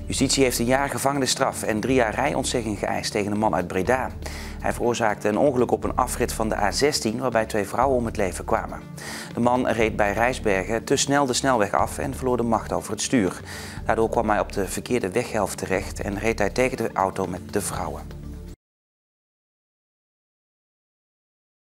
Justitie heeft een jaar gevangenisstraf en 3 jaar rijontzegging geëist tegen een man uit Breda. Hij veroorzaakte een ongeluk op een afrit van de A16 waarbij 2 vrouwen om het leven kwamen. De man reed bij Rijsbergen te snel de snelweg af en verloor de macht over het stuur. Daardoor kwam hij op de verkeerde weghelft terecht en reed hij tegen de auto met de vrouwen.